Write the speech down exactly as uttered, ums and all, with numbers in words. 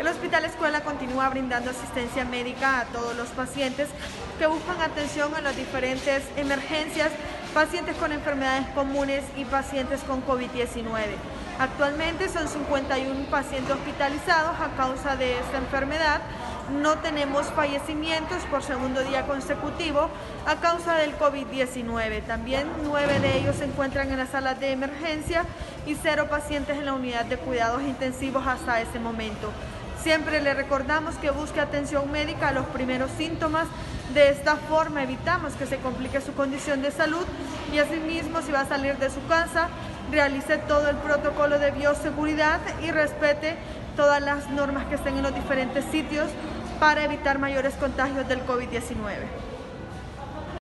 Hospital Escuela continúa brindando asistencia médica a todos los pacientes que buscan atención en las diferentes emergencias, pacientes con enfermedades comunes y pacientes con COVID diecinueve. Actualmente son cincuenta y uno pacientes hospitalizados a causa de esta enfermedad. No tenemos fallecimientos por segundo día consecutivo a causa del COVID diecinueve. También nueve de ellos se encuentran en las salas de emergencia y cero pacientes en la unidad de cuidados intensivos hasta ese momento. Siempre le recordamos que busque atención médica a los primeros síntomas. De esta forma evitamos que se complique su condición de salud y asimismo, si va a salir de su casa, realice todo el protocolo de bioseguridad y respete todas las normas que estén en los diferentes sitios para evitar mayores contagios del COVID diecinueve.